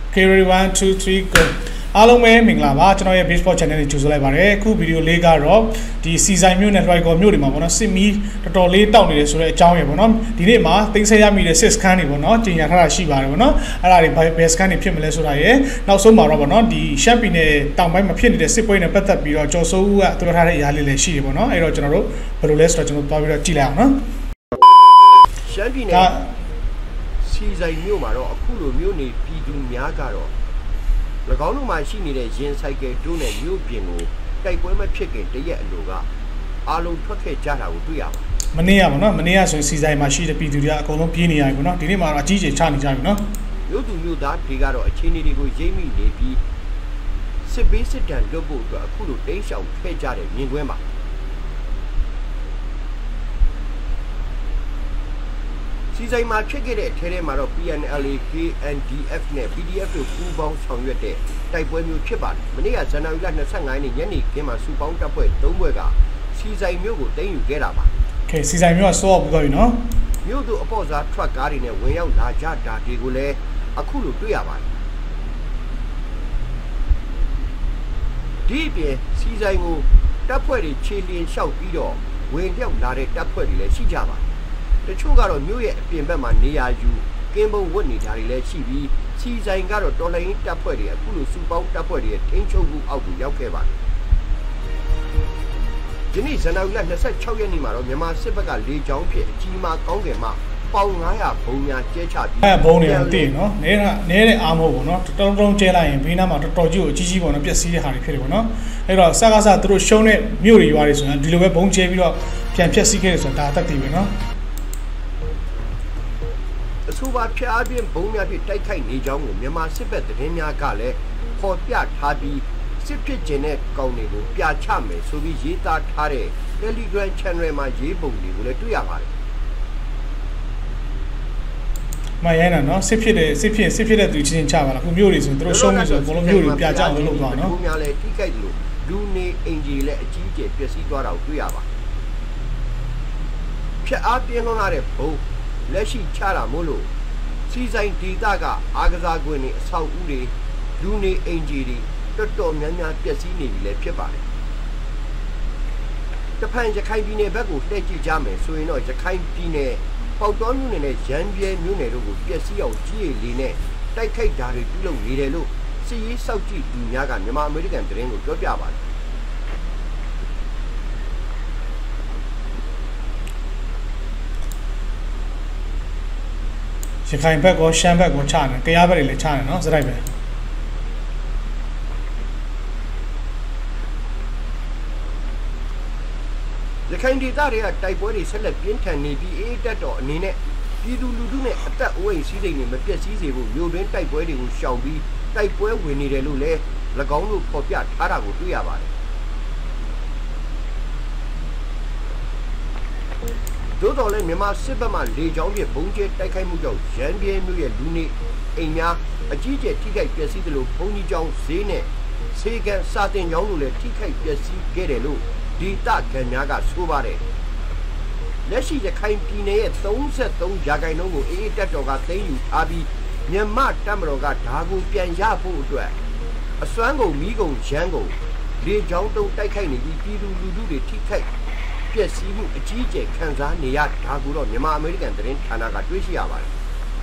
Carry 1 2 3 go အားလုံးပဲမင်္ဂလာပါကျွန်တော်ရဲ့ baseball channel ကိုကြိုဆိုလိုက်ပါတယ်အခုဗီဒီယိုလေးကတော့ဒီစီဆိုင်မြို့နယ် Royal မြို့တွေမှာပေါ့နော်စစ်မီတော်တော်လေးတောက်နေတယ်ဆိုတဲ့အကြောင်းရယ်ပေါ့နော်ဒီနေ့မှာသိမ်းဆည်းရမိတဲ့စစ်စခန်းတွေပေါ့နော်ကြီးညာထားတာရှိပါတယ်ပေါ့နော်အဲ့ဒါတွေဘယ်စခန်းတွေဖြစ်မလဲဆိုတာရယ်နောက်ဆုံးမှာတော့ပေါ့နော်ဒီရှမ်းပြည်နယ်တောင်ပိုင်းမှာဖြစ်နေတဲ့စစ်ပွဲနဲ့ပတ်သက်ပြီးတော့ကျော်စိုးဦးကသူတို့ထားတဲ့အရာလေးလည်းရှိတယ်ပေါ့နော်အဲ့တော့ကျွန်တော်တို့ဘယ်လိုလဲဆိုတော့ကျွန်တော်သွားပြီးတော့ကြည့်လိုက်အောင်နော်ရှမ်းပြည်နယ်စီဆိုင်မြို့မှာတော့အခုလိုမြို့နေပြည်သူများကတော့၎င်းတို့မှာရှိနေတဲ့ရင်ဆိုင်ကယ်တိုးနဲ့မြို့ပြင်ကိုတိုက်ပွဲမဖြစ်ခင်တရက်အလိုကအားလုံးထွက်ခဲ့ကြတာကိုတွေ့ရပါတယ်။မနေ့ကပေါ့နော်မနေ့ကဆိုရင်စီဆိုင်မှာရှိတဲ့ပြည်သူတွေကအကုန်လုံးပြေးနေရတယ်ပေါ့နော်ဒီနေ့မှာတော့အကြီးအကျယ်ချနေကြပြီနော်။မြို့သူမြို့သားတွေကတော့အခြေအနေတွေကိုရိပ်မိနေပြီးစစ်ဘေးစစ်တမ်းလွတ်ဖို့အတွက်အခုလိုတိမ်းရှောင်ခဲ့ကြတဲ့မြင်ကွင်းပါစီဆိုင်မှာဖြစ်ခဲ့တဲ့အထဲထဲမှာတော့ PNLA, KNDF နဲ့ PDF တို့ပူးပေါင်းဆောင်ရွက်တဲ့တိုက်ပွဲမျိုးဖြစ်ပါတယ်။မနေ့ကဇန်နဝါရီလ25ရက်နေ့ညနေခင်းမှာစုပေါင်းတပ်ဖွဲ့3ဘွဲ့ကစီဆိုင်မျိုးကိုသိမ်းယူခဲ့တာပါ။ Okay စီဆိုင်မျိုးကစောပြီးသွားပြီနော်။မြို့သူအပေါ်စားထရပ်ကားတွေနဲ့ဝင်ရောက်လာကြတာတွေကိုလည်းအခုလိုတွေ့ရပါတယ်။ဒီအပြင်စီဆိုင်ကိုတပ်ဖွဲ့တွေခြေလျင်လျှောက်ပြီးတော့ဝင်ရောက်လာတဲ့တပ်ဖွဲ့တွေလည်းရှိကြပါတယ်တချို့ကတော့မြို့ရဲ့အပြင်ဘက်မှာနေရာယူကင်းပုံဝတ်နေတာတွေလည်းရှိပြီးစီဆိုင်ကတော့တော်လိုင်းတပ်ဖွဲ့တွေအခုလိုစုပေါင်းတပ်ဖွဲ့တွေထိန်းချုပ်မှုအောက်ကိုရောက်ခဲ့ပါတယ်။ဒီနေ့ဇန်နဝါရီလ26ရက်နေ့မှာတော့မြန်မာစစ်ဘက်ကလေကြောင်းဖြင့်အကြီးမားကောင်းကင်မှာပေါင်900ဘုံများကျဲချပြီးဘုံတွေတည်နော်နဲတဲ့အားမဟုတ်ဘူးနော်တုံးတုံးကျဲလိုက်ရင်ဘေးနားမှာတော်တော်ကြီးကိုအကြီးကြီးပေါ့နော်ပျက်စီးတဲ့ဟာတွေဖြစ်တယ်ပေါ့နော်အဲ့တော့စကားသူတို့ရှုံးတဲ့မြို့တွေရွာတွေဆိုရင်ဒီလိုပဲဘုံကျဲပြီးတော့ပြန်ဖျက်ဆီးခဲ့တယ်ဆိုတာဒါအသက်တည်ပဲနော်အဆိုပါဖျားပြင်းဘုံများဖြင့်တိုက်ခိုက်နေကြောင်းကိုမြန်မာစစ်ဘက်သတင်းများကလည်းပေါ်ပြထားပြီးစစ်ဖြစ်ခြင်းတဲ့ကောင်တွေကိုပြချမယ်ဆိုပြီးရေးသားထားတဲ့ Telegram Channel မှာရေးပုံတွေကိုလည်းတွေ့ရပါတယ်။မရိုင်းတာနော်စစ်ဖြစ်တဲ့သူချင်းချပါလားခုမျိုးတွေဆိုသူတို့ရှုံးနေဆိုဘလုံးမျိုးတွေပြကြအောင်လုပ်သွားနော်။ဘုံများလည်းထိခိုက်လို့လူနေအင်ဂျီလည်းအကြီးအကျယ်ပျက်စီးသွားတာကိုတွေ့ရပါတယ်။ဖျားပြင်းလွန်လာတဲ့ဘုံလက်ရှိချတာမို့လို့စီဆိုင်ဒေသကအာကစားကွင်းတွေအဆောက်အဦတွေလူနေအင်ဂျီတွေတော်တော်များများပျက်စီးနေပြီလည်းဖြစ်ပါတယ်။တဖန်ရခိုင်ပြည်နယ်ဘက်ကိုလှည့်ကြည့်ကြမယ်ဆိုရင်တော့ရခိုင်ပြည်နယ်ပေါတော်မြို့နယ်နဲ့ရန်ပြဲမြို့နယ်တို့ကိုပျက်စီးအောင်ကြီးရည်လေးနဲ့တိုက်ခိုက်တာတွေပြုလုပ်နေတယ်လို့စီရေးစောက်ကြည့်သူများကမြန်မာအမေရိကန်သတင်းကိုပြောပြပါတယ်ရခိုင်ဘက်ကောရှမ်းဘက်ကောချတယ်ကြားဘက်တွေလည်းချတယ်နော်စရိုက်ပဲရခိုင်ဒေသတွေကတိုက်ပွဲတွေဆက်လက်ပြင်းထန်နေပြီးအေးတက်တော်အနေနဲ့ပြည်သူလူထုနဲ့အသက်အိုးအိမ်စည်းစိမ်တွေမပျက်စီးစေဖို့မြို့တွင်းတိုက်ပွဲတွေကိုရှောင်ပြီးတိုက်ပွဲဝင်နေတယ်လို့လည်း၎င်းတို့ဖော်ပြထားတာကိုတွေ့ရပါတယ်သို့တော်လည်းမြန်မာစစ်ဘက်မှလေကြောင်းဖြင့်ဘုံကျဲတိုက်ခိုက်မှုကြောင့်ရန်ပြဲမြို့ရဲ့လူနေအိမ်များအကြီးအကျယ်ထိခိုက်ပျက်စီးသလိုဘုံကြီးကျောင်းဈေးနဲ့ဆေးကန်စာတင်ကျောင်းတို့လည်းထိခိုက်ပျက်စီးခဲ့တယ်လို့ဒေသခံများကဆိုပါတယ်လက်ရှိရခိုင်ပြည်နယ်ရဲ့33%ကိုအေးတက်တော်ကသိမ်းယူထားပြီးမြန်မာတပ်မတော်ကဓာကိုပြန်ရဖို့အတွက်အစွမ်းကုန်မီးကုန်ရန်ကုန်လေကြောင်းတုံးတိုက်ခိုက်နေပြီးပြည်သူလူထုတွေထိခိုက်ပျက်စီးမှုအကြီးအကျယ်ခံစားနေရတာကိုတော့မြန်မာအမေရိကန်သတင်းဌာနကတွေ့ရှိရပါတယ်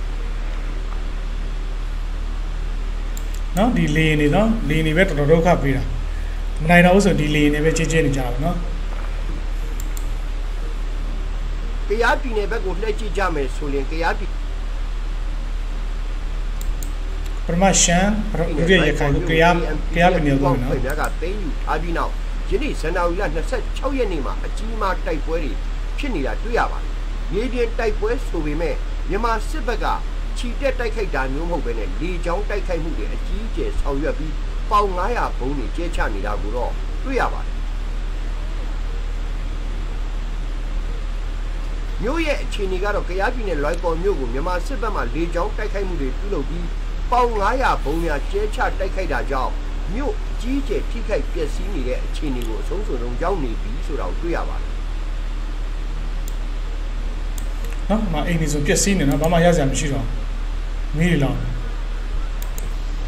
နော်ဒီလေနေနော်လေနေပဲတော်တော်ဒုက္ခပေးတာမနိုင်တော့ဘူးဆိုဒီလေနေပဲချင်းနေကြပါနော်ကြားပြည်နယ်ဘက်ကိုလှည့်ကြည့်ကြမယ်ဆိုရင်ကြားပြည်ပရမရှန်ဥရရခိုင်ကြားပြည်နယ်ကိုနော်ညကသိမ်းယူထားပြီးနောက်ယနေ့ဇန်နဝါရီလ26ရက်နေ့မှာအကြီးမားတိုက်ပွဲတွေဖြစ်နေတာတွေ့ရပါတယ်။မြေပြင်တိုက်ပွဲဆိုပေမဲ့မြန်မာစစ်ဘက်ကခြိတက်တိုက်ခိုက်တာမျိုးမဟုတ်ဘဲနဲ့လေကြောင်းတိုက်ခိုက်မှုတွေအကြီးအကျယ်ဆောင်ရွက်ပြီးပေါင်900ဘုံတွေကျဲချနေတာကိုတော့တွေ့ရပါတယ်။မြို့ရဲ့အခြေအနေကတော့ကြားပြည်နယ်လွိုင်ကော်မြို့ကိုမြန်မာစစ်ဘက်မှလေကြောင်းတိုက်ခိုက်မှုတွေပြုလုပ်ပြီးပေါင်900ဘုံများကျဲချတိုက်ခိုက်တာကြောင့်မြို့ကြီးကျယ်ထိခိုက်ပျက်စီးနေတဲ့အခြေအနေကိုအဆုံးစွန်ဆုံးရောက်နေပြီဆိုတာကိုတွေ့ရပါတယ်နော်မအိမ်နေဆိုပျက်စီးနေနော်ဘာမှရစရာမရှိတော့မီးလောင်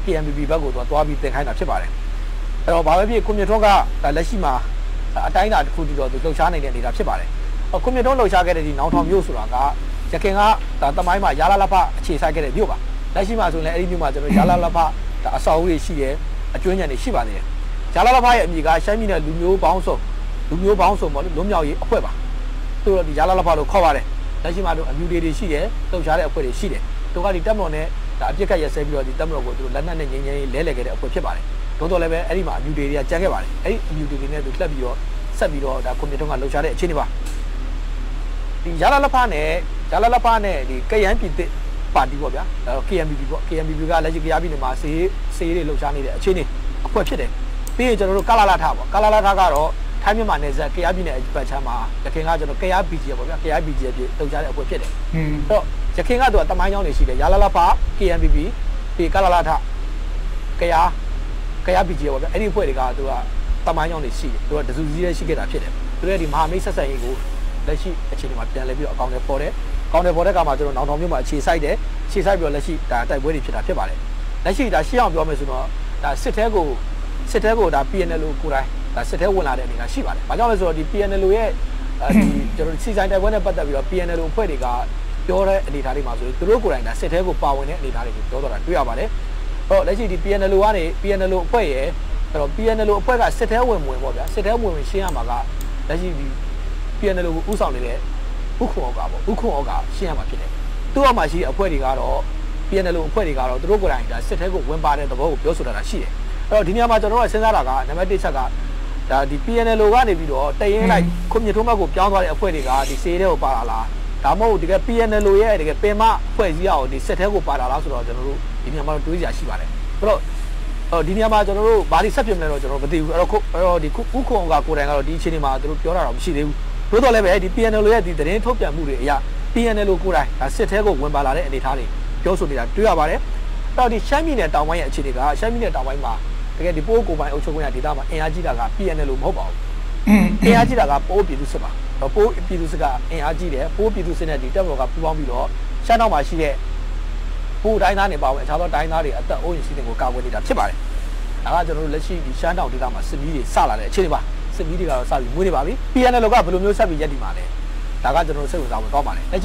KNPP ဘက်ကိုသွားပြီးတင်ခိုင်းတာဖြစ်ပါတယ်အဲ့တော့ဘာပဲဖြစ်ကွန်မြူထွန်းကလက်ရှိမှာအတိုင်းအတာတစ်ခုတည်းတော့သူလှုပ်ရှားနေတဲ့နေတာဖြစ်ပါတယ်ကွန်မြူထွန်းလှုပ်ရှားခဲ့တဲ့ဒီနောင်ထောင်မြို့ဆိုတာကရခင်ကတမိုင်းမှာရာလာလဖအခြေစိုက်ခဲ့တဲ့မြို့ပါလက်ရှိမှာဆိုရင်လည်းအဲ့ဒီမြို့မှာကျွန်တော်ရာလာလဖအဆောက်အဦတွေရှိတယ်အကျွမ်းဉာဏ်တွေရှိပါသေးတယ်ရာလာလဖရဲ့အမည်ကရှမ်းပြည်နယ်လူမျိုးပေါင်းစုံပေါ့လွတ်မြောက်ရေးအဖွဲ့ပါသူတို့ဒီရာလာလဖလို့ခေါ်ပါတယ်လက်ရှိမှာတို့အမြူတွေရှိတယ်လှုပ်ရှားတဲ့အဖွဲ့တွေရှိတယ်သူကဒီတပ်မတော်နဲ့အပြစ်ခတ်ရဆဲပြီးတော့ဒီတပ်မတော်ကိုသူတို့လက်နက်နဲ့ငြိမ်းချမ်းရေးလဲလှယ်ခဲ့တဲ့အဖွဲ့ဖြစ်ပါတယ်တော့လည်းပဲအဲ့ဒီမှာအမြူတွေကကြမ်းခဲ့ပါတယ်အဲ့ဒီအမြူတွေနဲ့သူလှက်ပြီးတော့ဆက်ပြီးတော့ဒါကွန်မြူထွန်းကလှုပ်ရှားတဲ့အခြေအနေပါဒီရာလာလဖနဲ့ဒီကရန်ပြည်သစ်ပါတီပေါ့ဗျာဒါတော့ KNPP ပေါ့ KNPP ကလက်ရှိကရပြည်နယ်မှာစေးတွေလှုပ်ရှားနေတဲ့အခြေအနေအဖွဲ့ဖြစ်တယ်ပြီးရင်ကျွန်တော်တို့ကလာလာထပေါ့ကလာလာထကတော့ထိုင်းမြန်မာနယ်စပ်ကရပြည်နယ်အပတ်ချမ်းမှာရခင်ကကျွန်တော်ကရ BGF ပေါ့ဗျာကရ BGF ပြလှုပ်ရှားတဲ့အဖွဲ့ဖြစ်တယ်အဲ့တော့ရခင်ကသူကတမိုင်းကြောင်းတွေရှိတယ်ရာလာလဖ KNPP ပြီးကလာလာထကရ BGF ပေါ့ဗျာအဲ့ဒီအဖွဲ့တွေကသူကတမိုင်းကြောင်းတွေရှိတယ်သူကတစုစည်းရဲရှိခဲ့တာဖြစ်တယ်သူတို့ကဒီမဟာမိတ်ဆက်ဆံရေးကိုလက်ရှိအခြေအနေမှာပြန်လဲပြီးတော့အကောင့်တွေပေါ်တယ်။ကောင်းတယ်ပေါ်တဲ့ကမှာကျွန်တော်နောင်ထောင်မြို့မှာအခြေစိုက်ပြီးတော့လက်ရှိဒါတိုက်ပွဲတွေဖြစ်တာဖြစ်ပါတယ်။လက်ရှိဒါရှင်းအောင်ပြောမယ်ဆိုတော့ဒါစစ်တဲကိုဒါ PNL ကိုယ်တိုင်ဒါစစ်တဲဝင်လာတဲ့အနေကရှိပါတယ်။ဘာကြောင့်လဲဆိုတော့ဒီ PNL ရဲ့ဒီကျွန်တော်စီဆိုင်တိုက်ပွဲနဲ့ပတ်သက်ပြီးတော့ PNL အဖွဲ့တွေကပြောတဲ့အနေအထားတွေမှာဆိုရင်သူတို့ကိုယ်တိုင်ဒါစစ်တဲကိုပါဝင်တဲ့အနေအထားတွေကိုပြောတော့တာတွေ့ရပါတယ်။အဲ့တော့လက်ရှိဒီ PNL ကနေ PNL အဖွဲ့ရဲ့အဲ့တော့ PNL အဖွဲ့ကစစ်တဲဝင်ပေါ့ဗျာစစ်တဲဝင်ရှင်းရမှာကလက်ရှိဒီPNL ကိုဥဆောင်နေတဲ့ဥက္ခုံဩကရှင်းရမှာဖြစ်တယ်။သူ့အမှရှိအဖွဲ့တွေကတော့ PNL အဖွဲ့တွေကတော့သူတို့ကိုယ်တိုင်ဒါစစ်ထဲကိုဝင်ပါတဲ့သဘောကိုပြောဆိုတာရှိတယ်။အဲ့တော့ဒီနေရာမှာကျွန်တော်တို့စဉ်းစားတာကနံပါတ်1ချက်ကဒါဒီ PNL ကနေပြီးတော့တရင်လိုက်ကွန်မြူထွန်းဘက်ကိုပြောင်းသွားတဲ့အဖွဲ့တွေကဒီစေးတဲ့ကိုပါလာလား။ဒါမှမဟုတ်ဒီက PNL ရဲ့တကယ်ပင်မအဖွဲ့အစည်းအောင်ဒီစစ်ထဲကိုပါလာလားဆိုတော့ကျွန်တော်တို့ဒီနေရာမှာတွေးစရာရှိပါတယ်။အဲ့တော့ဒီနေရာမှာကျွန်တော်တို့ဘာတွေဆက်ပြမလဲတော့ကျွန်တော်မသိဘူး။အဲ့တော့ဒီဥက္ခုံကကိုယ်တိုင်ကတော့ဒီအခြေအနေမှာသူတို့ပြောတာတော့မရှိသေးဘူး။သို့တော်လည်းပဲဒီ PNL ရဲ့ဒီသတင်းထုတ်ပြန်မှုတွေအရ PNL ကိုယ်တိုင်ဒါစစ်ထဲကိုဝင်ပါလာတဲ့အနေအထားတွေပြောဆိုနေတာတွေ့ရပါတယ်။အဲ့တော့ဒီရှမ်းပြည်နယ်တောင်ပိုင်းရဲ့အခြေအနေကရှမ်းပြည်နယ်တောင်ပိုင်းမှာတကယ်ဒီပိုးကိုပိုင်းအုပ်ချုပ်ခွင့်ရဒေသမှာအင်အားကြီးတာက PNL လို့မဟုတ်ပါဘူး။အင်အားကြီးတာကပိုးပြည်သူစစ်ပါ။ပိုးပြည်သူစစ်ကအင်အားကြီးတယ်။ပိုးပြည်သူစစ်နဲ့ဒီတပ်မတော်ကပူးပေါင်းပြီးတော့ရှမ်းတောင်မှာရှိတဲ့ပိုးတိုင်းသားတွေပါဝင်အခြားသောတိုင်းသားတွေအသက်အိုးအိမ်စီးစိမ်ကိုကာကွယ်နေတာဖြစ်ပါတယ်။ဒါကကျွန်တော်တို့လက်ရှိဒီရှမ်းတောင်ဒေသမှာစစ်မီးတွေစလာတဲ့အခြေအနေပါ။စစ်မီးတွေကတော့စပြီးမွေးနေပါပြီ။ PNL ကဘယ်လိုမျိုးဆက်ပြီးရပ်တည်မှာလဲ။ဒါကကျွန်တော်တို့စိတ်ဝင်စားဖို့တော့ပါတယ်။လက်ရှိ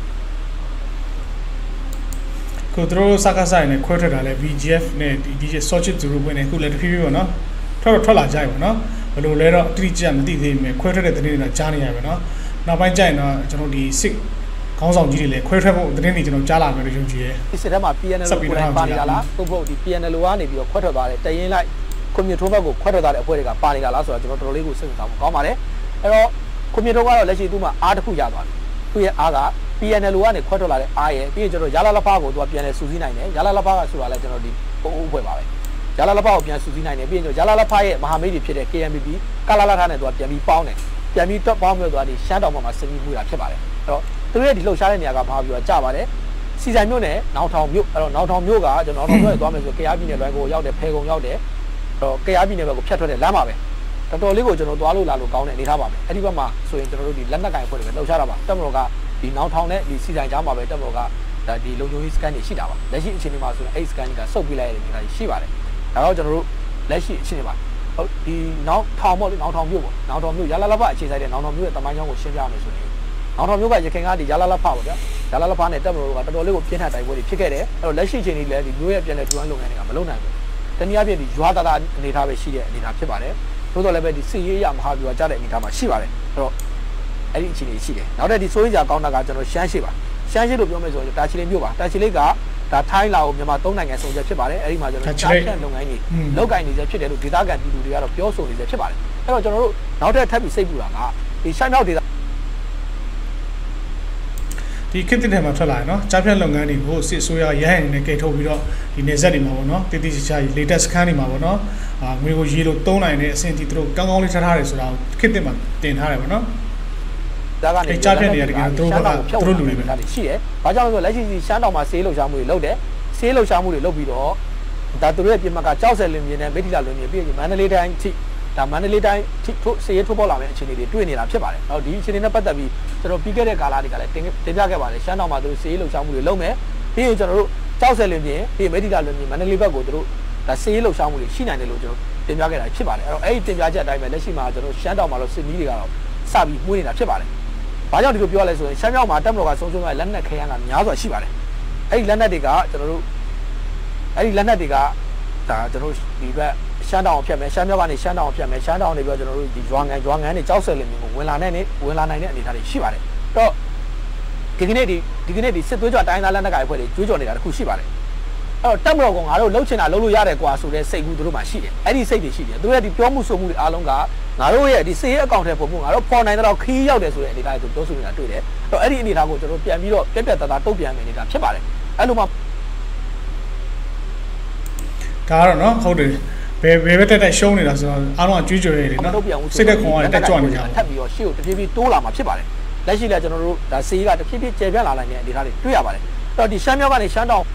ကိုတို့စကားဆိုင်နဲ့ခွဲထွက်တာလဲ VGF နဲ့ဒီ DJ Sochit သူတို့ဝင်နေခုလည်းတဖြည်းဖြည်းပေါ့နော်ထွက်လာကြရပါတော့ဘယ်လိုလဲတော့အတိအကျမသိသေးဘူးခွဲထွက်တဲ့သတင်းတွေတော့ကြားနေရပါတော့နောက်ပိုင်းကျရင်တော့ကျွန်တော်ဒီစစ်ခေါင်းဆောင်ကြီးတွေလည်းခွဲထွက်ဖို့သတင်းတွေကျွန်တော်ကြားလာမယ်လို့ယုံကြည်ရဲဒီစစ်ထဲမှာ PNL ကိုပါနေတာလားသို့မဟုတ်ဒီ PNL ကနေပြီးတော့ခွဲထွက်သွားတဲ့တရင်လိုက်ကွန်မြူထွန်းဘက်ကိုခွဲထွက်သွားတဲ့အဖွဲ့တွေကပါနေတာလားဆိုတော့ကျွန်တော်တော်တော်လေးကိုစိတ်ဝင်စားဖို့ကောင်းပါတယ်အဲ့တော့ကွန်မြူထွန်းကတော့လက်ရှိသူ့မှာအားတစ်ခုရသွားပြီသူ့ရဲ့အားက PNL ကနေခွဲထွက်လာတဲ့အားရဲ့ပြီးရင်ကျွန်တော်ရာလာလဖာကိုသူကပြန်လဲစူးစီးနိုင်တယ်ရာလာလဖာကဆိုတာလဲကျွန်တော်ဒီပို့အဖွဲ့ပါပဲရာလာလဖာကိုပြန်စူးစီးနိုင်တယ်ပြီးရင်ကျွန်တော်ရာလာလဖာရဲ့မဟာမိတ်တွေဖြစ်တဲ့ KNPP ကလာလာထားနဲ့သူကပြန်ပြီးပေါင်းတယ်ပြန်ပြီးတွက်ပေါင်းပြီးတော့ဒီရှမ်းတောင်မှာစင်ပြီးမှုတာဖြစ်ပါတယ်အဲ့တော့သူရဲ့ဒီလှုပ်ရှားတဲ့နေရာကဘာပြီးတော့ကြပါတယ်စီဆိုင်မြို့နယ်နောင်ထောင်မြို့အဲ့တော့နောင်ထောင်မြို့ကကျွန်တော်နောင်ထောင်မြို့ရဲ့သွားမယ်ဆိုကရားပြည်နယ်ဘက်ကိုရောက်တယ်ဖဲကုံရောက်တယ်အဲ့တော့ကရားပြည်နယ်ဘက်ကိုဖြတ်ထွက်တဲ့လမ်းပါပဲတော်တော်လေးကိုကျွန်တော်သွားလို့လာလို့ကောင်းတဲ့အနေထားပါပဲအဲ့ဒီဘက်မှာဆိုရင်ကျွန်တော်တို့ဒီလက်နက်ကင်အဖွဲ့တွေပဲလှုပ်ရှားတာပါတက်မတော်ကဒီနောင်ထောင်နဲ့ဒီစီဆိုင်ကြားမှာပဲတက်မတော်ကဒါဒီလုံခြုံရေးစကန်တွေရှိတာပါလက်ရှိအခြေအနေမှာဆိုရင်အဲ့စကန်ကစုပ်ပြလိုက်ရတဲ့နေရာရှိပါတယ်ဒါတော့ကျွန်တော်တို့လက်ရှိအခြေအနေမှာဟုတ်ဒီနောင်ထောင်ပေါ့လေနောင်ထောင်မြို့ပေါ့နောင်ထောင်မြို့ရလာလဖအခြေဆိုင်တဲ့နောင်ထောင်မြို့ရဲ့တမိုင်းချောင်းကိုရှင်းပြရမယ်ဆိုရင်နောင်ထောင်မြို့ကရခိုင်ကဒီရလာလဖပေါ့ဗျာရလာလဖနဲ့တက်မတော်ကတော်တော်လေးကိုပြင်းထန်တိုက်ပွဲတွေဖြစ်ခဲ့တယ်အဲ့တော့လက်ရှိအခြေအနေလည်းဒီမြို့ရဲ့ပြန်လည်ထူထောင်လုပ်ငန်းတွေကမလုပ်နိုင်ဘူးတနည်းအားဖြင့်ဒီရွာတာအနေထားပဲရှိတဲ့အနေထားဖြစ်ပါတယ်သို့တော်လည်းပဲဒီစစ်ရေးရမဟာဗျူဟာကြားတဲ့အနေထားမှာရှိပါတယ်အဲ့တော့အဲ့ဒီအခြေအနေရှိတယ်နောက်တဲ့ဒီစိုးရိမ်ကြကောင်းတာကကျွန်တော်ရှမ်းရှိပါရှမ်းရှိလို့ပြောမယ်ဆိုရင်တာချီလိတ်မြို့ပါတာချီလိတ်ကဒါထိုင်းလာကိုမြန်မာ၃နိုင်ငံစုံချက်ဖြစ်ပါတယ်အဲ့ဒီမှာကျွန်တော်ကြားဖြန့်လုပ်ငန်းကြီးလောက်ကင်နေစေဖြစ်တယ်လို့ဒေသခံပြည်သူတွေကတော့ပြောဆိုနေစေဖြစ်ပါတယ်အဲ့တော့ကျွန်တော်တို့နောက်ထပ်ထပ်ပြီးစိတ်ပူတာကဒီရှမ်းမြောက်ဒေသဒီခေတ်တဲ့မှာထွက်လာတယ်နော်ကြားဖြန့်လုပ်ငန်းတွေကိုစစ်အစိုးရရဟန်းနေနဲ့ကဲထုတ်ပြီးတော့ဒီနေဆက်တွေမှာပေါ့နော်တည်တည်ချာချာ latest ခန်းတွေမှာပေါ့နော်ငွေကိုရေးလို့သုံးနိုင်တဲ့အဆင့်တီသူတို့ကောင်းကောင်းလေးထားထားတယ်ဆိုတာကိုခေတ်တဲ့မှာတင်ထားတယ်ပေါ့နော်ဒါကနေကြားဖြန့်နေရတဲ့ကသူတို့လူတွေပဲရှိတယ်။ဘာကြောင့်လဲဆိုတော့လက်ရှိရှမ်းတောင်မှာဆေးလှုပ်ရှားမှုတွေလုပ်တယ်။ဆေးလှုပ်ရှားမှုတွေလုပ်ပြီးတော့ဒါသူတို့ရဲ့ပြင်မကကြောက်စဲလင်းမြင်းနဲ့မိထီလာလင်းမြင်းပြီးရင်မန္တလေးတိုင်းထိဒါမန္တလေးတိုင်းထိဆေးရထုတ်ပေါ်လာမယ့်အခြေအနေတွေတွေ့နေတာဖြစ်ပါတယ်။နောက်ဒီအခြေအနေနဲ့ပတ်သက်ပြီးကျွန်တော်ပြီးခဲ့တဲ့ကာလတွေကလည်းတင်ပြခဲ့ပါတယ်။ရှမ်းတောင်မှာသူတို့ဆေးလှုပ်ရှားမှုတွေလုပ်မယ်။ပြီးရင်ကျွန်တော်တို့ကြောက်ဆက်လင်းပြင်းဒီမေဒီတာလင်းပြင်းမန္တလေးဘက်ကိုတို့ဒါစေးလှုပ်ရှားမှုတွေရှိနိုင်တယ်လို့ကျွန်တော်တင်ပြခဲ့တာဖြစ်ပါတယ်အဲ့တော့အဲ့ဒီတင်ပြချက်အတိုင်းပဲလက်ရှိမှာကျွန်တော်ရှမ်းတောင်မှာလို့စစ်မီးတွေကတော့စပြီးမှုနေတာဖြစ်ပါတယ်ဘာကြောင့်ဒီလိုပြောလဲဆိုရင်ရှမ်းမြောက်မှာတက်မတော်ကဆုံးရှုံးရလက်နက်ခဲယမ်းကများစွာရှိပါတယ်အဲ့ဒီလက်နက်တွေကကျွန်တော်တို့အဲ့ဒီလက်နက်တွေကဒါကျွန်တော်ဒီဘက်ရှမ်းတောင်ဖြတ်မယ်ရှမ်းမြောက်ကနေရှမ်းတောင်ဖြတ်မယ်ရှမ်းတောင်နေပြီးတော့ကျွန်တော်တို့ဒီရွာငံတွေကြောက်ဆက်လင်းမျိုးဝင်လာနိုင်တဲ့အနေအထားတွေရှိပါတယ်တော့ဒီကနေ့ဒီစစ်သွေးကြွတိုင်းသားလက်နက်ကိုင်အဖွဲ့တွေကြွေးကြော်နေတာတခုရှိပါတယ်အဲ့တော့တက်မတော်ကငါတို့လှုပ်ချင်တာလှုပ်လို့ရတယ်ကွာဆိုတဲ့စိတ်ကူးတို့မှရှိတယ်အဲ့ဒီစိတ်တွေရှိတယ်သူရဲ့ဒီပြောမှုဆိုမှုတွေအားလုံးကငါတို့ရဲ့ဒီစေရေးအကောင့်ထဲပုံမှုငါတို့ပေါ်နိုင်တော့ခီးရောက်တယ်ဆိုတဲ့အနေအထားကိုပြောဆိုနေတာတွေ့တယ်အဲ့တော့အဲ့ဒီအနေအထားကိုကျွန်တော်ပြန်ပြီးတော့ပြက်သားတုတ်ပြန်မယ်နေတာဖြစ်ပါတယ်အဲ့လိုမှဒါကတော့နော်ဟုတ်တယ်ဘယ်တက်ရှုံးနေတာဆိုတော့အားလုံးကကြွေးကြော်နေတယ်နော်စိတ်သက်ခွန်ကတက်ကြွနေကြတယ်ထပ်ပြီးတော့ရှေ့ကိုတဖြည်းဖြည်းတိုးလာမှာဖြစ်ပါတယ်လက်ရှိလည်းကျွန်တော်တို့ဒါစေးကတဖြည်းဖြည်းကျေပြန့်လာနိုင်တဲ့အနေအထားတွေတွေ့ရပါတယ်အဲ့တော့ဒီရှမ်းမြောက်ကနေရှမ်းတောင်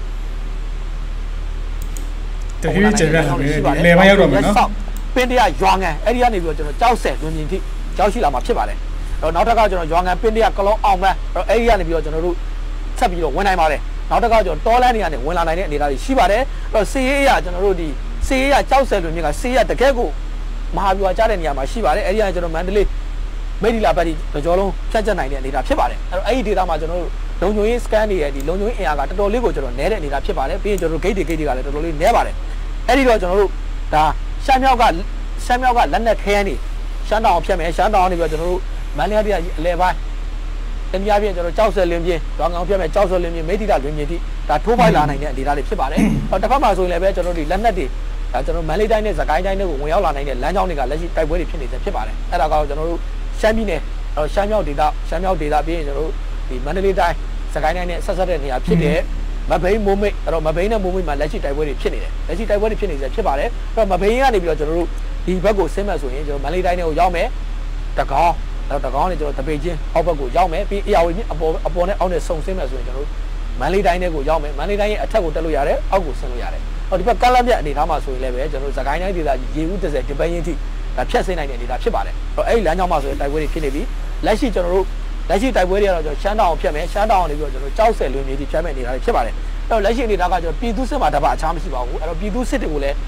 တဖြည်းဖြည်းကျေပြန့်လာတယ်လေပိုင်းရောက်တော့မယ်နော်ပင်တရရွာငံအဲ့ဒီကနေပြီးတော့ကျွန်တော်ကြောက်ဆက်လွင်ပြင်ထိကြောက်ရှိလာမှာဖြစ်ပါတယ်အဲ့တော့နောက်တစ်ခါကျွန်တော်ရွာငံပင်တရကလုံးအောင်မယ်အဲ့ဒီကနေပြီးတော့ကျွန်တော်တို့ဆက်ပြီးတော့ဝင်နိုင်ပါတယ်နောက်တစ်ခါကျွန်တော်တောလန်းတွေကနေဝင်လာနိုင်တဲ့အနေအထားတွေရှိပါတယ်အဲ့တော့စေးရကျွန်တော်တို့ဒီစေးရကြောက်ဆက်လွင်ပြင်ကစေးရတကယ်ကိုမဟာဗျူဟာကြားတဲ့နေရာမှာရှိပါတယ်အဲ့ဒီကနေကျွန်တော်မန္တလေးမိတ်ဒီလာပတ်ဒီကြောလုံးဖြတ်ချက်နိုင်တဲ့အနေအထားဖြစ်ပါတယ်အဲ့တော့အဲ့ဒီဒေတာမှာကျွန်တော်တို့လုံခြုံရေး scan တွေရဲ့ဒီလုံခြုံရေးအင်အားကတော်တော်လေးကိုကျွန်တော်နဲတဲ့အနေအထားဖြစ်ပါတယ်ပြီးရင်ကျွန်တော်တို့ gate တွေကလည်းတော်တော်လေးနဲပါတယ်အဲ့ဒီတော့ကျွန်တော်တို့ဒါရှမ်းမြောက်ကလက်နက်ခဲယမ်းတွေရှမ်းတောင်ဖြတ်မယ်ရှမ်းတောင်နေပြီးတော့ကျွန်တော်တို့မန္တလေးအလဲပိုင်းတနည်းအားဖြင့်ကျွန်တော်ကြောက်ဆက်လင်းပြင်းတောင်ကောင်ဖြတ်မယ်ကြောက်ဆက်လင်းပြင်းမိတိတာလင်းပြင်းတိဒါထိုးပိုက်လာနိုင်တဲ့အနေအထားတွေဖြစ်ပါတယ်ဟောတစ်ဖက်မှာဆိုရင်လည်းပဲကျွန်တော်တို့ဒီလက်နက်တွေဒါကျွန်တော်မန္တလေးတိုင်းနဲ့စကိုင်းတိုင်းတွေကိုဝင်ရောက်လာနိုင်တဲ့လမ်းကြောင်းတွေကလက်ရှိတိုက်ပွဲတွေဖြစ်နေတယ်ဖြစ်ပါတယ်အဲ့ဒါကတော့ကျွန်တော်တို့ရှမ်းပြည်နယ်ရှမ်းမြောက်ဒေသပြီးရင်ကျွန်တော်တို့ဒီမန္တလေးတိုင်းစကိုင်းတိုင်းနဲ့ဆက်ဆက်တဲ့နေရာဖြစ်တဲ့မဘိန်းမိုးမိတ်အဲ့တော့မဘိန်းနဲ့မိုးမိတ်မှာလက်ရှိတိုက်ပွဲတွေဖြစ်နေတယ်လက်ရှိတိုက်ပွဲတွေဖြစ်နေစေဖြစ်ပါတယ်အဲ့တော့မဘိန်းကနေပြီးတော့ကျွန်တော်တို့ဒီဘက်ကိုဆင်းမဲ့ဆိုရင်ကျွန်တော်မန္တလေးတိုင်းကိုရောက်မယ်တကောင်းနဲ့ကျွန်တော်တပိတ်ချင်းအောက်ဘက်ကိုရောက်မယ်ပြီးအေယာဝတီမြစ်အပေါ်နဲ့အောက်နဲ့ဆုံဆင်းမဲ့ဆိုရင်ကျွန်တော်တို့မန္တလေးတိုင်းကိုရောက်မယ်မန္တလေးတိုင်းရဲ့အထက်ကိုတက်လို့ရတယ်အောက်ကိုဆင်းလို့ရတယ်ဟောဒီဘက်ကလမ်းပြအနေထားမှာဆိုရင်လည်းပဲကျွန်တော်တို့စကိုင်းတိုင်းဒေသကြီးရေဦး30ဒီပန်းရင်ထိဒါဖြတ်ဆင်းနိုင်တဲ့အနေထားဖြစ်ပါတယ်အဲ့ဒီလမ်းကြောင်းမှာဆိုရင်တိုက်ပွဲတွေဖြစ်နေပြီလက်ရှိကျွန်တော်တို့လက်ရှိတိုက်ပွဲတွေကတော့ကျွန်တော်ရှမ်းတောင်ဖြတ်မယ်ရှမ်းတောင်နေပြီးတော့ကျွန်တော်ကြောက်ဆက်လွင်မြေကြီးဖြတ်မဲ့နေတာတွေဖြစ်ပါတယ်အဲ့တော့လက်ရှိအနေထားကကျွန်တော်ပြည်သူစစ်မှာတပတ်အခြားမရှိပါဘူးအဲ့တော့ပြည်သူစစ်တွေကိုလည်း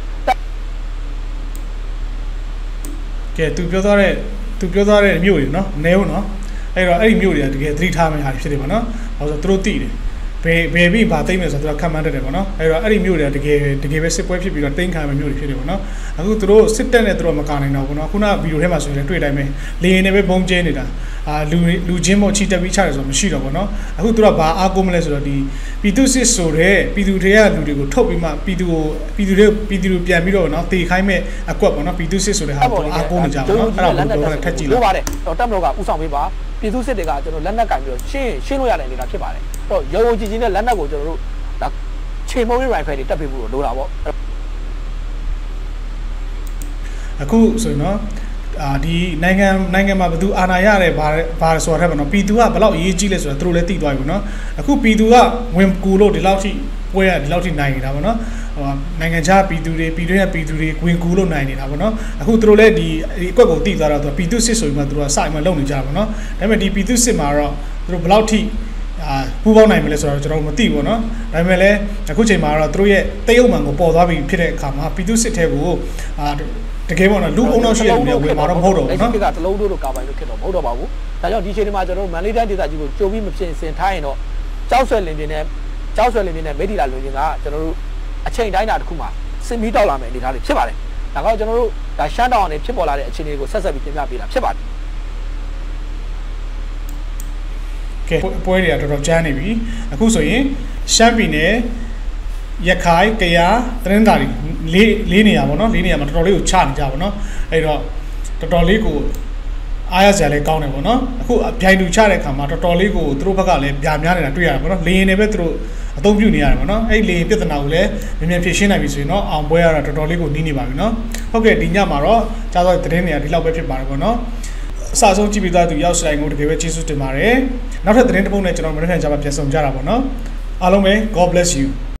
ကဲသူပြောသွားတဲ့မြို့တွေနော်နဲဟုတ်နော်အဲ့တော့အဲ့ဒီမြို့တွေကတကယ်သတိထားမယ့်ဟာဖြစ်တယ်ပေါ့နော်ဘာလို့ဆိုသူတို့သိတယ်ဘယ်ပြီးဘာသိမလဲဆိုတော့သူကခံမှန်းတတ်တယ်ပေါ့နော်အဲ့တော့အဲ့ဒီမြို့တွေကတကယ်ပဲစစ်ပွဲဖြစ်ပြီးတော့တိမ့်ခံမယ့်မြို့တွေဖြစ်တယ်ပေါ့နော်အခုသူတို့စစ်တပ်နဲ့သူတို့မကာနိုင်တော့ဘူးနော်ခုနဗီဒီယိုထဲမှာဆိုရင်လည်းတွေ့တိုင်းပဲလေရင်နဲ့ပဲဘုံကျဲနေတာလူချင်းမို့ချီတက်ပြီးချတယ်ဆိုတော့မရှိတော့ဘူးနော်အခုသူတို့ကဘာအားကိုးမလဲဆိုတော့ဒီပြည်သူစစ်ဆိုတဲ့ပြည်သူတွေကလူတွေကိုထုတ်ပြီးမှပြည်သူတွေပြန်ပြီးတော့နော်တေခိုင်းမဲ့အကွက်ပေါ့နော်ပြည်သူစစ်ဆိုတဲ့ဟာတော့အားကိုးနေကြပါနော်အဲ့ဒါကိုတော့ထက်ကြည့်လို့ပါတယ်တော့တက်မလို့ကဥဆောင်ပေးပါပြည်သူစစ်တွေကကျွန်တော်လက်နက်ကင်ပြီးတော့ရှင်းလို့ရတဲ့အနေအထားဖြစ်ပါတယ်တော့ရုံကြည်နဲ့လက်နက်ကိုကျွန်တော်တို့ဒါချိန်မုံရေး rifle တွေတက်ပေးဖို့လိုတာပေါ့အခုဆိုရင်နော်ဒီနိုင်ငံမှာဘယ်သူအာဏာရတယ်ဘာဆိုတော့ပေါ့နော်ပြည်သူကဘယ်လောက်အရေးကြီးလဲဆိုတော့သူတို့လည်းသိသွားပြီပေါ့နော်အခုပြည်သူကဝင်ကူလို့ဒီလောက်ထိပွဲရဒီလောက်ထိနိုင်နေတာပေါ့နော်နိုင်ငံခြားပြည်သူတွေပြည်တွင်းကပြည်သူတွေဝင်ကူလို့နိုင်နေတာပေါ့နော်အခုသူတို့လည်းဒီအကွက်ကိုသိသွားတော့သူပြည်သူစစ်ဆိုပြီးမှသူတို့ကစိုက်မှလုံနေကြတာပေါ့နော်ဒါပေမဲ့ဒီပြည်သူစစ်မှာတော့သူတို့ဘယ်လောက်ထိပူပေါင်းနိုင်မလဲဆိုတော့ကျွန်တော်မသိဘူးเนาะဒါပေမဲ့လည်းအခုချိန်မှာတော့သူတို့ရဲ့တရုတ်မှန်ကိုပေါ်သွားပြီဖြစ်တဲ့အခါမှာပြည်သူစစ်ထဲကိုတကယ်ပေါ့နော်လူအုံနောက်ရှိတဲ့လူတွေဝင်မှာတော့မဟုတ်တော့ဘူးเนาะဒီကတလုံးတို့ကာပိုင်လို့ဖြစ်တော့မဟုတ်တော့ပါဘူးဒါကြောင့်ဒီချိန်ဒီမှာကျွန်တော်မန်လေးတိုင်းဒေသကြီးကိုကြိုပြီးမဖြစ်စင်ထားရင်တော့ကြောက်ဆွဲလင်းပြင်းနဲ့မိဒီလာလွင်ချင်းကကျွန်တော်တို့အချိန်တိုင်းတာတစ်ခုမှာစစ်မီးတောက်လာမယ်အနေထားတွေဖြစ်ပါတယ်ဒါကတော့ကျွန်တော်တို့ဒါရှမ်းတောင်ကနေဖြစ်ပေါ်လာတဲ့အခြေအနေကိုဆက်ပြီးပြင်ပြပေးတာဖြစ်ပါတယ်ကဲပွဲတွေကတော်တော်ကျန်းနေပြီအခုဆိုရင်ရှမ်းပြည်နယ်ရခိုင်ကယားတနင်္သာရီလေးနေရာပေါ့နော်လေးနေရာမှာတော်တော်လေးကိုချနေကြပါတော့အဲ့တော့တော်တော်လေးကိုအားရစရာလည်းကောင်းတယ်ပေါ့နော်အခုဗျိုင်တူချတဲ့အခါမှာတော်တော်လေးကိုသူတို့ဘက်ကလည်းဗျာများနေတာတွေ့ရတယ်ပေါ့နော်လေရင်တွေပဲသူတို့အသုံးပြုနေရတယ်ပေါ့နော်အဲ့လေရင်ပြဿနာကိုလည်းမြန်ဖြေရှင်းနိုင်ပြီဆိုရင်တော့အောင်ပွဲရတာတော်တော်လေးကိုနီးနေပါပြီနော်ဟုတ်ကဲ့ဒီညမှာတော့ကြားသောသတင်းတွေကဒီလောက်ပဲဖြစ်ပါတယ်ပေါ့နော်အစဆုံးကြည့်ပြီးသားသူရောက်ဆိုင်ကိုတကယ်ပဲကျေးဇူးတင်ပါတယ်နောက်ထပ်သတင်းတစ်ပုဒ်နဲ့ကျွန်တော်မနေ့ကကြာမှပြန်ဆောင်ကြတာပေါ့နော်အားလုံးပဲ God bless you